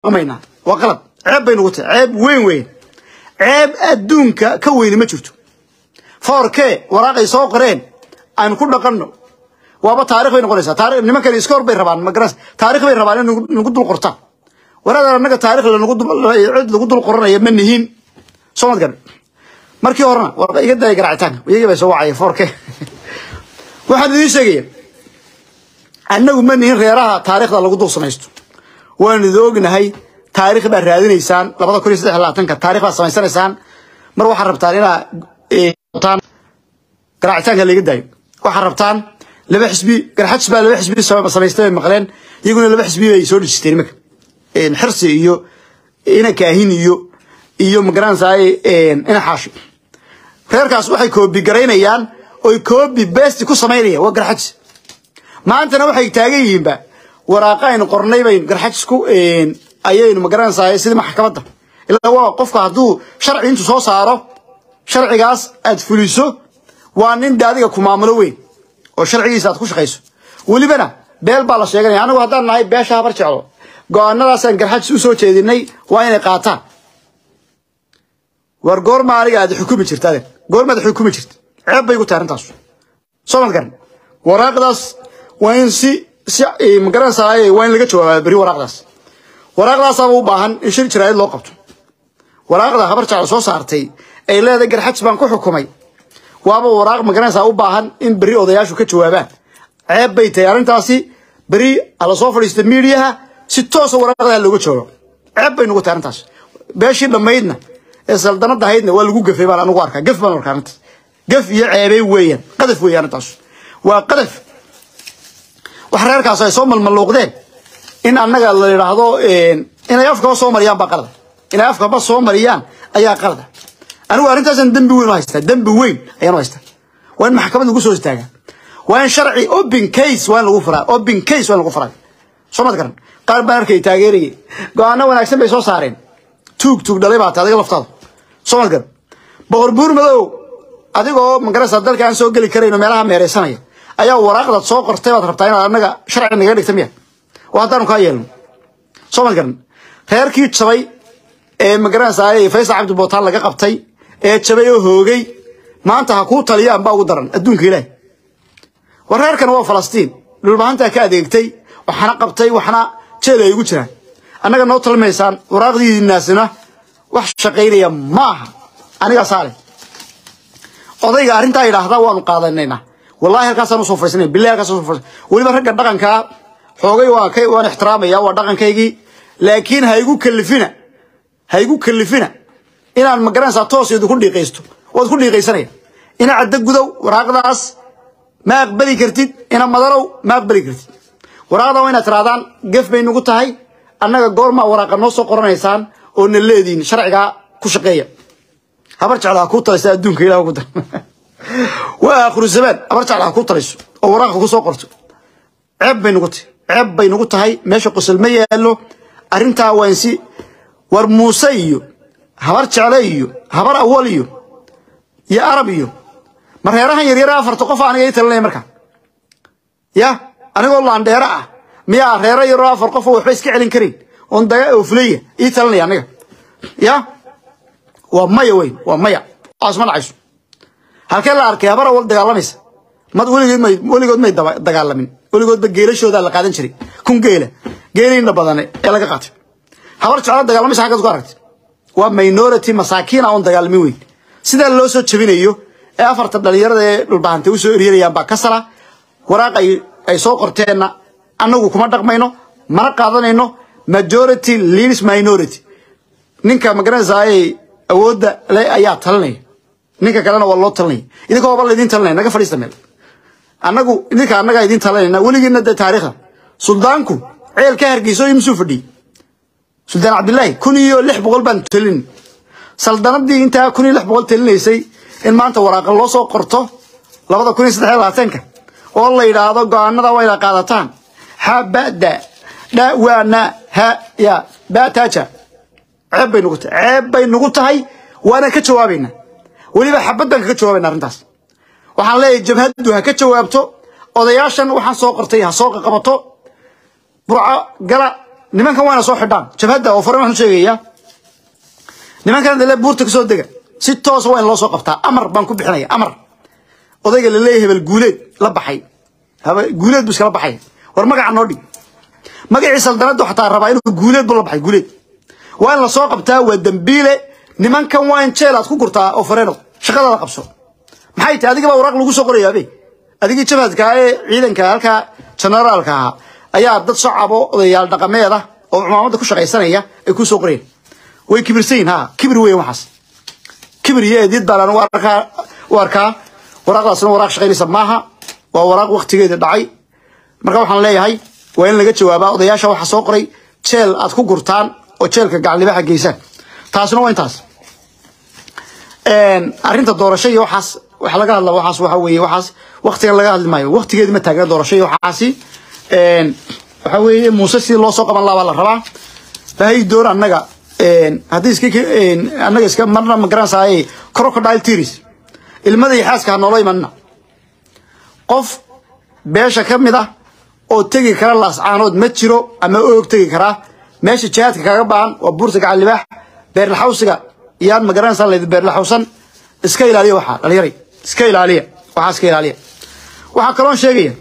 dhaqmayna waa qalad ceeb bay nagu tahay ceeb weyn ceeb adduunka ka weyn ma jirto foorkee waraaqay soo qoreen aan ku dhaqanno waaba taariikh bay noqonaysaa taariikh nimankan iska hor bay rabaan ma garas taariikh bay rabaan in nagu dul qortaan waraada anaga taariikh lagu dul qoranayo ma nihiin soo madgan markii horena waa iga day garacitaanka iyaga bay soo wacay foorkee waxaan idin sheegay annagu ma nihiin reeraha taariikhda lagu dul samaysto waan idin ognahay taariikh baa raadinaysaan 2023 taariikh baa samaysanaysaan mar waxa rabtaan ina tan garacitaanka laga day waxa rabtaan laba xisbi garxaj baa laba xisbi samaystay maqleen iyaguna laba xisbi ay soo dhisteen marka xirsi iyo ina kaahin iyo magaransaay ina xaashi reerkaas waxay koobi gareynayaan oo koobi best ku sameeyay waa garxaj maantana waxay taagan yihiin ba waraaqayna qornay bay garxajku ayaynu magaransaay sidii maxkamadda ilaa waa qofka haduu sharci intu soo saaro sharcigaas aad fuliso waa nin daadiga ku maamulo weyn oo sharcigiisa aad ku shaqeyso walibana beel baa la sheegay anagu hadaan nahay beesha habar jeclo go'aanadaas aan garxaj u soo jeedinay waa inay qaataan war goorma ariga aad xukumi jirtaan goorma aad xukumi jirta ceeb bay ku taarantaas soo ma garan waraaqdaas waa in si magaransaay waa in laga jawaabo bari waraaqdaas u baahan in shir jiraayad loo qabto waraaqda habar jeclo soo saartay ay leedahay garxaj baan ku xukumay waaba waraaq magaranaysa u baahan in bari odayaashu ka jawaabaan ceeb bay tahay arintaasi bari ala soo fadhiistay meediyaha si toos ah waraaqda looga jawaabo ceeb bay nagu tahay arintaas beeshii dhamaydna ee saldanada haydna waa lagu gafay baan anigu arkaa gaf baan arkaa arintaas gaf iyo ceebay weeyaan qadaf weeyaan arintaas waa qadaf wax reerkaas ay soo malmaluuqdeen in annaga la yiraahdo inay afka soo mariyaan baa qalad inay afka ba soo mariyaan ayaa qalad anigu arintaasan dambi weyn haystaa dambi weyn ayaan haystaa waan maxkamadda ugu soo istaagaa waan sharci open case waan lagu furaa soo ma garan qaar baan arkay taageeriyay go'aano wanaagsan bay soo saareen tuug dhalay baa taadiga laftaada soo ma garan boqor buur madow adigoo magarasa dalka aan soo gali karayno meelaha meereysanaya ayaa waraaqda soo qortay baad rabtaa inaad annaga sharci naga dhigto miya waa hadaan ka yeelno soo ma garan reerkii jabay ee magarasa Faysal Cabdi Bootaan laga qabtay ee jabay oo hoogay maanta ha ku taliyaan baa ugu daran adduunka ilaahay wareerkan waa Falastiin dhulbaanta ka adeegtay waxana qabtay waxana jeel ay ugu jiraan annaga noo talmeysaan waraaqdiinaasina wax shaqeynaya maaha aniga saale odayga arinta ay dhaahdaa waanu qaadanayna wallahi halkaas aanu soo fariisanay billahi halkaas soo fariisanay waliba ragga dhaqanka xoogay waan ixtiraamaya waa dhaqankaygii laakiin ha igu kalifina inaan magaranaysa toos ku dhiiqaysto waad ku dhiiqaysanaya ina cadda gudow waraaqdaas ma aqbali kartid ina madarow ma aqbali kartid waraaqda waa inaad tiraadaan gaf bay nagu tahay annaga goorma waraaqa noo soo qoranaysaan oo na leediin sharciga ku shaqeeya habar jeclaa ku talaysa adduunka ilaahay ugu dar waa akhru zaman habar jeclaa ku talayso oo waraaqa ku soo qorto ceeb bay nagu tahay meesha qosol ma yaalo arintaa waa insi war Muuse iyo habar jeclaa iyo habar awal iyo arab iyo mareerahan yaryar afarta qof aniga ay talanay marka ya anigoo laandheera ah miya reero yar afar qof oo waxba iska celin karin on daga oo fuliya ii talanay aniga ya waa maya asman aysu halkee la arkay habar awal dagaalamaysa mad weligood may dagaalamin weligood ba geelashooda la qaadan jiray kun geelina badan ee laga qaatay habar jeclaa dagaalamaysa xagga ku aragtay waa minority masaakiin aan dagaalamin weyn sida loo soo jabinayo ee afarta dhalinyarada ee dhulbaanta u soo eriyayaan baa ka sala waraaq ay soo qorteena annagu kuma dhaqmayno mana qaadanayno majority leads minority ninka magaranayay awoodda le ayaa talanay ninka kalena waa loo talanay idinka waa idin talanay naga fadhiista meel annaga idin talanayna weligeena taariikhda suldaanku ceel ka hargeyso imsu fadhi Sultan Abdullahi 1600 baan talin saldanadii inta 1600 talinaysay in maanta waraaqa loo soo qorto 2023 oo la yiraahdo go'aanada way la qaadataan habada dhawana ha ya baataja ceeb bay nagu tahay waana ka jawaabayna waliba xabadan ka jawaabayna arintaas waxaan leeyahay jabhadu ha ka jawaabto odayaashan waxaan soo qortay ha soo qabato burca gala niman kan waana soo xidhaan jabhada oo farmaan sheegaya niman kan la buurta ka soo dega si toos waa in loo soo qabtaa amar baan ku bixinaya amar odayga la leeyahay bal guuleed la baxay haba guuleed buu iska baxay war magaca noo dhig magaciisa saldanadu xataa rabaa inuu guuleed buu la baxay guuleed waa in la soo qabtaa waa dambiile niman kan waa in jeel aad ku gurtaa oo fareeno shaqada la qabso maxay tahay adiga waraaq lagu soo qorayaa be adiga jabhadka ee ciidanka halka generaalka ayaa dad shacab oo odayaal dhaqameed ah oo ciidamada ku shaqaysanaya ay ku soo qoreen way kibirsayn ha kibir weey waxaas kibir yeedid baalan warka waraaqdaasna waraaq shaqaynaysa maaha waa waraaq waqtigeeda dhacay marka waxaan leeyahay waa in laga jawaabaa odayaasha waxa soo qoray jeel aad ku gurtaan oo jeelka gaclibaha geysaan taasna waa intaas arrinta doorasho iyo waxaas waxa laga hadlaa waxaas waxa weeye waxaas waqtigan laga hadli maayo waqtigeeda ma taagan doorasho iyo waxaasi waxa weeye Muuse si loo soo qaban laaba la rabaa bahay door annaga hadii iska marna ma garanayay crocodile tears ilmada iyo xaaska noloy manna qof beesha kamid ah oo tagi kara laascaanood ma jiro ama oog tagi kara meesha jaadka kaga baan waa buurta gacan libaax beer la xawsiga yaan ma garanaysaa leed beer la xawsan iska ilaaliyo waxa dhalinyari iska ilaaliya waxa iska ilaaliya waxa kaloon sheegaya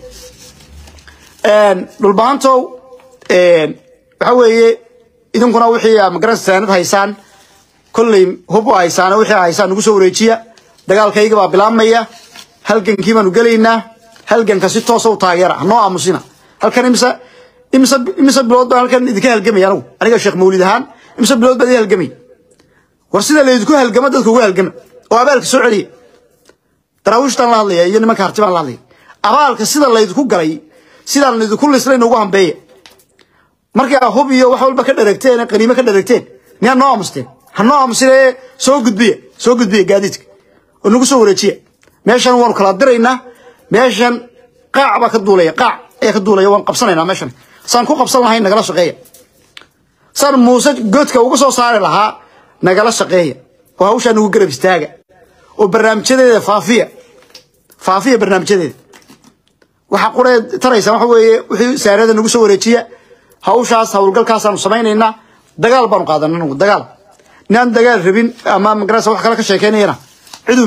dhulbaanto waxa weeye idinkuna wixii ma garanaysaa sanad haysaan kulli hubo haysaan wixii haysaan ugu soo wareejiya dagaalkayga baa bilaabmaya halgankii baanu galeynaa halganka si toos ah u taageera noo aamusina halkan imisa bilood baan halkan idinka halgamay aniga Sheekh Mawlid ahaan imisa bilood baan halgamay war sida la idinku halgama dadku ugu halgama oo abaalka soo celiya taraawishtan la hadlaya iyo nimanka hartibaan la hadlay abaalka sida la idinku galay sida la idinku lisleen ugu hambeeyay markii hub iyo wax walba ka dharagteen qaniimo ka dharagteen niya noo aamusteen hanoo aamusine soo gudbiye gaadiidka oo nagu soo wareejiya meeshan waan kala diraynaa meeshan qaac ba ka duulaya qaac ee ka duulaya waan qabsanaynaa meeshan saan ku qabsan lahayn nagala shaqeeya saan Muuse godka uga soo saari lahaa nagala shaqeeya oo hawshan ugu garab istaaga oo barnaamijyadeeda faafiya barnaamijyadeeda waxa qoreed taraysan waxa weeye wixii saarada nagu soo wareejiya hawshaas hawlgalkaas aanu sameeynayna dagaal baan qaadanaa dagaal naan dagaal rabin ama magarasa wax kala ka sheekeynayna cidu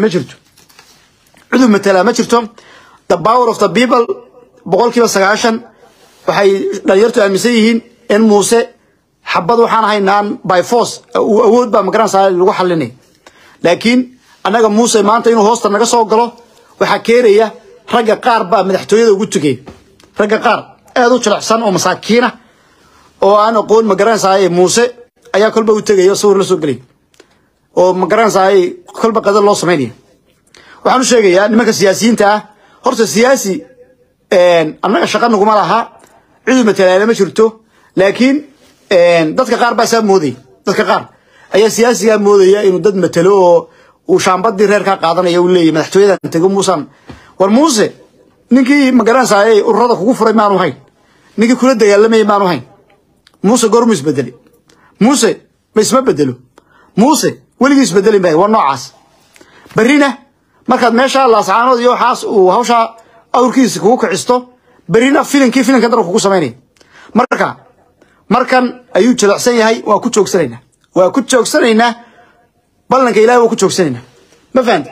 matala ma jirto the power of the people boqolkiiba 90 waxay dhalinyartu aaminsan yihiin in Muuse xabad waxaan haynaan by force awood ba magarasa lagu xalinay laakiin anaga Muuse maanta inuu hoosta naga soo galo waxa keenaya ragga qaar ba madaxtooyada ugu tugay ragga qaar aad u jilicsan oo masaakiina oo aan aqoon magarasa Muuse ayaa kolba u tagayo sawir la soo galay oo magarasa kolba qadar loo sameeyay waxaan sheegayaa nimanka siyaasiyiinta ah horta siyaasi annaga shaqo naguma laha ciidu matalaale ma jirto laakiin dadka qaar baa mooday dadka qaar ayaa siyaasiga moodaya inuu dad matalo oo uu shaambadii reer ka qaadanayo uu leeyahay madaxtooyada tago Muuse war Muuse ninkii ma garanayay ururada kugu furay maanu hayn ninkii kula dagaalamay maanu hayn Muuse gormus bedeli Muuse ma isma bedelo Muuse waligiis bedeli bay waa noocaas barina markaad meesha laascaanood iyo xaas uu hawsha awrkiisa kugu kicisto barina filinka daro kugu sameeyay markan ayuu jilicsan yahay waa ku joogsanaynaa ballanka Ilaahay waa ku joogsanaynaa ma fahanti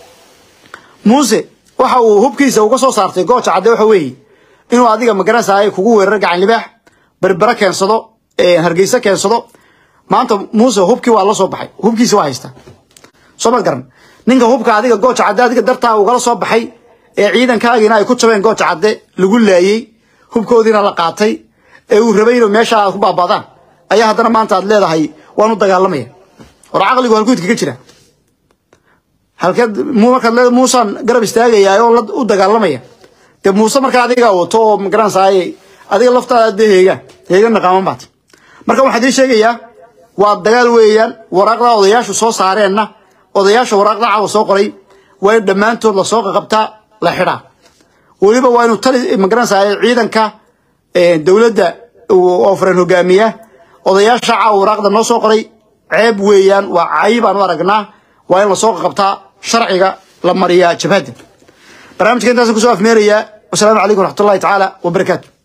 Muuse waxa uu hubkiisa uga soo saartay gooja cadde waxa weey inuu adiga ma garanayay kugu weerar gacan libaax barbara keensado hargeysa keensado maanta Muuse hubkii waa la soo baxay hubkiisa waa haysta soo ma garan ninka hubka adiga gooja cadde adiga dartaa uga soo baxay ee ciidankaaga ay ku jabeen gooja cadde lagu laayay hubkoodina la qaatay ee uu rabay inuu meesha ku baabadaan ayaa hadana maanta aad leedahay waanu dagaalamaya war aqligu halku idinka jira halka marka leedahay Muuse garab istaagaya oo u dagaalamaya de Muuse marka adiga wato oo ma garanayay adiga laftaada deegan naqaman baad marka waxa ay sheegaya waa dagaal weeyaan waraaqda odayaashu soo saareenna odayaasha waraaqda caawa soo qoray way dhamaantood la soo qabtaa la xidhaa waliba waa inuu tali ma garanayay ciidanka dawladda oo fareen hogaamiya odayaasha caawa waraaqda noo soo qoray ceeb weeyaan waa cayb aan aragnaa waa in la soo qabtaa sharciga la mariyaa jabhada barnaamijka intaas ku soo afmeeraya wassalaamu calaykum waraxmatullaahi tacaala wa barakaatuh